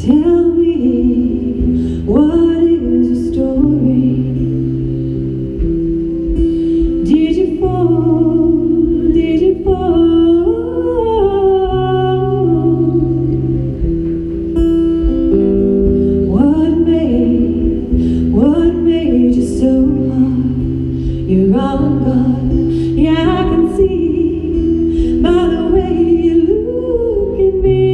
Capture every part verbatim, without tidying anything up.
Tell me, what is your story? Did you fall? Did you fall? What made, what made you so hard? You're all gone, yeah, I can see by the way you look at me.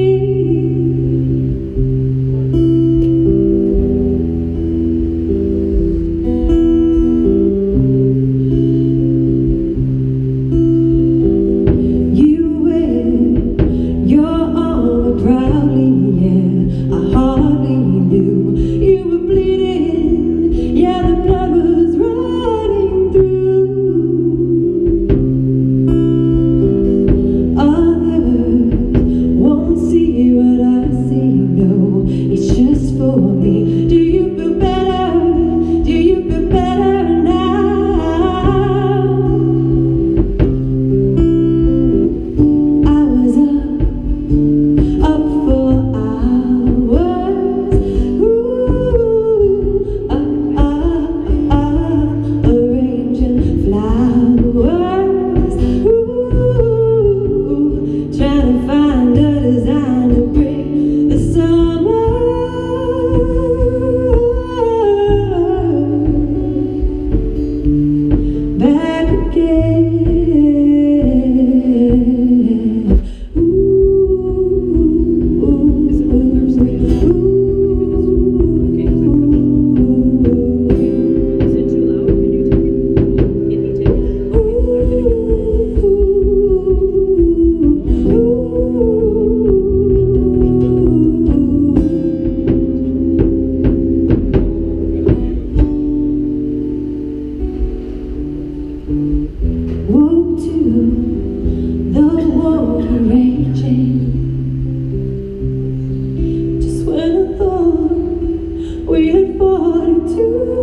Woke to the water raging, just when I thought we had fought it too.